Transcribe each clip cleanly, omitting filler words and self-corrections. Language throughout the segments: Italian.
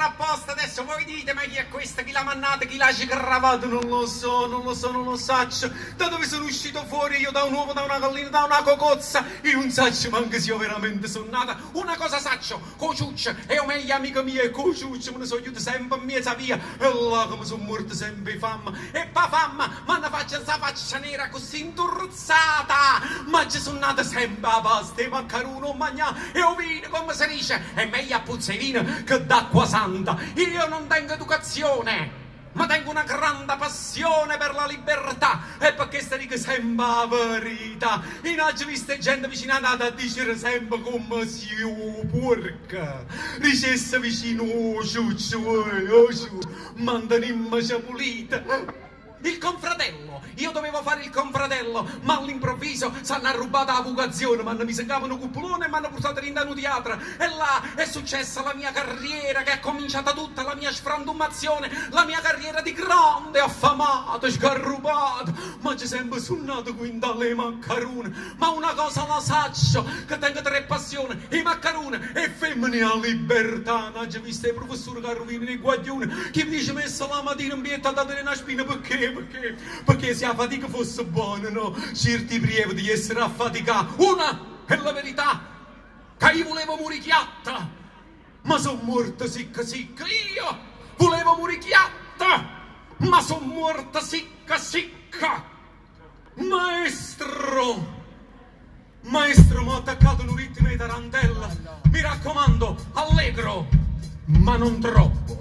torna apposta, adesso voi dite, ma chi è questa, chi l'ha mannata, chi l'ha cravato, non lo so, non lo saccio. Da dove sono uscito fuori io, da un uovo, da una collina, da una cocozza, io non saccio manco se io veramente sono nata. Una cosa saccio, Cociuccia, e o meglio amica mia, Cociuccia, me ne so aiuto sempre in mezza via, e là come sono morto sempre fama, e pa fama, ma ne faccia sta faccia nera così inturruzzata, ma ci sono nata sempre a pasta, e maccaruno, magna, e o vino, come si dice, è meglio a puzza di vino che d'acqua santa. Io non tengo educazione, ma tengo una grande passione per la libertà, e perché sta dico sempre la verità. In oggi viste gente vicinata a dire sempre come si porca, dicesse vicino oh ciuccio, mandanimma c'è pulita. Il confratello, io dovevo fare il confratello, ma all'improvviso s'hanno rubata la vocazione, m'hanno messo in capo un cupolone e m'hanno portato in un teatro, e là è successa la mia carriera, che è cominciata tutta la mia sfrantumazione, la mia carriera di grande affamato, scarrubato, ma c'è sempre suonato quintale e maccarone. Ma una cosa la saccio, che tengo tre passioni, i maccarone e femmine a libertà. Non c'è visto i professori che rovino i guaglioni, chi mi dice messa la mattina in bietta da tenere una spina, perché se la fatica fosse buona, no? Certi prievo di essere affaticati. Una è la verità, che io volevo morire chiatta, ma sono morta sicca sicca. Io volevo morire chiatta, ma sono morta sicca sicca. Maestro, mi ha attaccato un ritmo di tarantella. Mi raccomando, allegro, ma non troppo.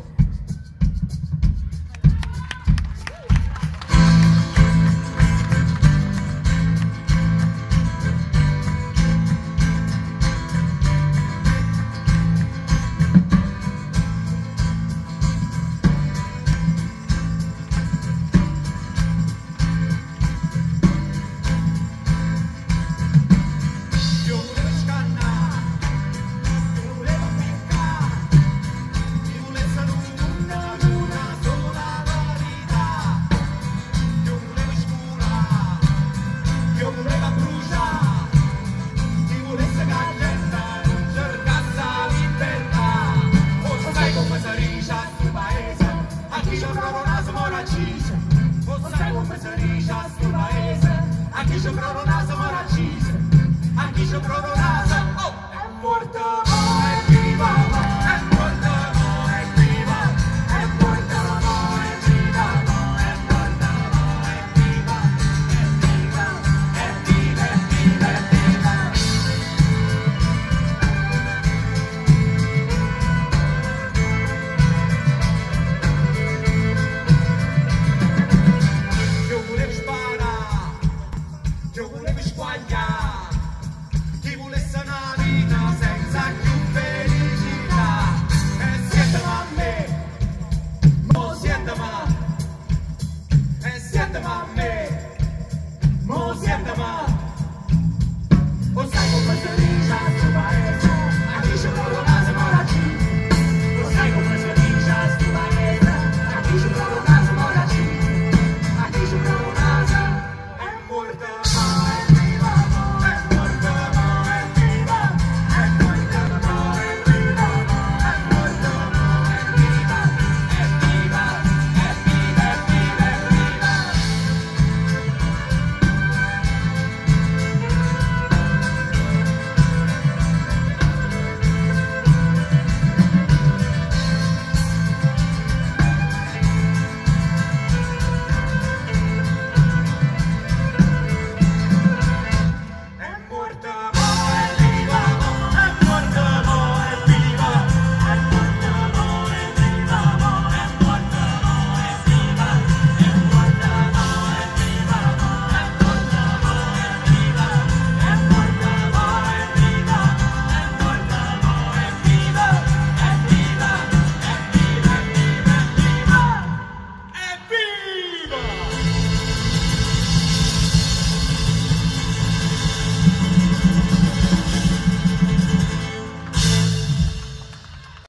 Aqui já provo